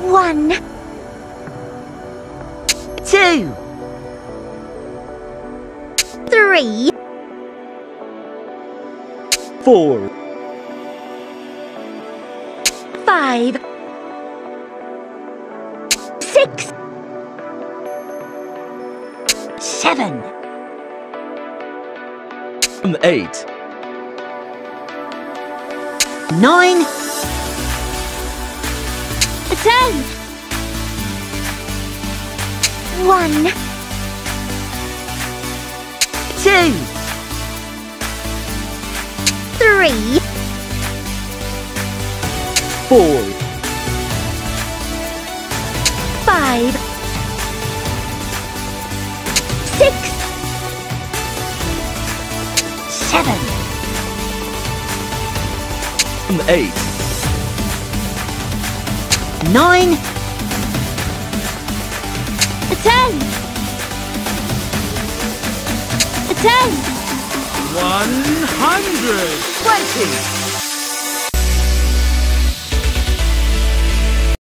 1, 2, 3, 4, 5, 6, 7, 8, 9, 10. 1, 2, 3, 4, 5, 6, 7, 8, 9, 10. 10. 120.